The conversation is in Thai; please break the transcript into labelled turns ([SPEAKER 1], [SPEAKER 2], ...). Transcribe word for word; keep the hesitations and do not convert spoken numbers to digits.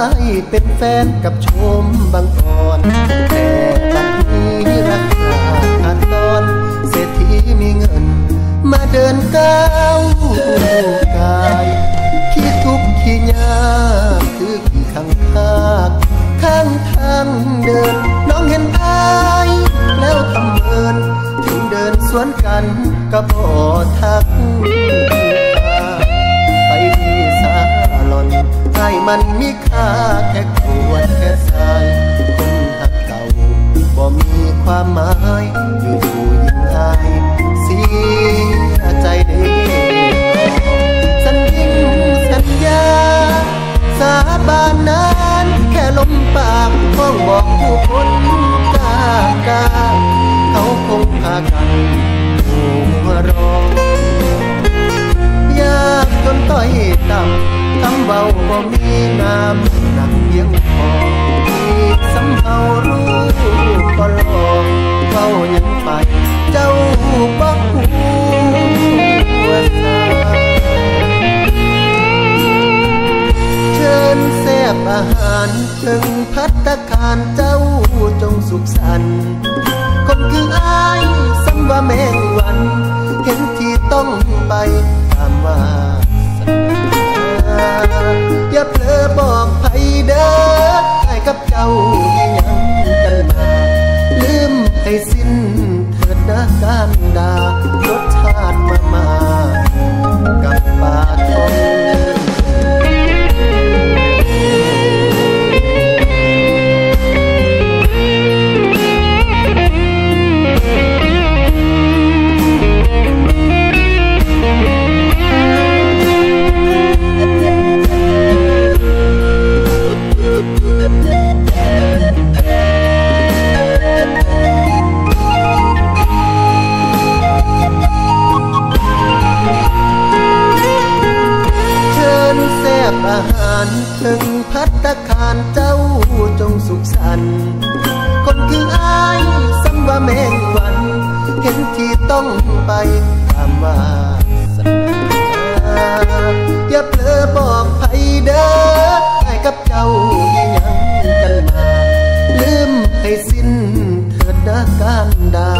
[SPEAKER 1] ายเป็นแฟนกับชมบางก่อนแต่บัดนี้รักขาดตอนเศรษฐีมีเงินมาเดินก้าวกายขี้ทุกข์ขี้ยากคือขี้ข้างทางข้างทางเดินน้องเห็นอายแล้วทำเมินถึงเดินสวนกันก็บ่ทักไปที่ซาลอนให้มันมีค่าแค่ขวดแค่สายคนหักเก่าบ่มีความหมายอยู่อยู่ยิ่งอายเสียใจเด้สัญญิงสัญญาสาบานนั้นแค่ลมปากห้องบอกผู้คนกล้ากล้าเขาคงพากันหัวรอยากจนต้อยต่ำคำเบาบ่มีน้ำหนักเพียงพอที่สำเภารู้ก็ลองเฝ้ายังไปเจ้าบอกหัวใจเชิญแซ่บอาหารถึงภัตตาคารเจ้าจงสุขสันต์คนคืออายสัมว่าแมงวันเห็นที่ต้องไปตามว่าอย่าเผลอบอกไผเด้อไอ้กับเจ้ายังกันมาลืมให้สิ้นเถิดนะการดารสชาติมามากับปากท้องอาหารถึงภัตตาคารเจ้าจงสุขสันต์คนคืออายสัมว่าแมงวันเห็นที่ต้องไปตามวาสนาอย่าเผลอบอกไผเด้อไอ้กับเจ้ายังกันมาลืมให้สิ้นเถิดนะการดา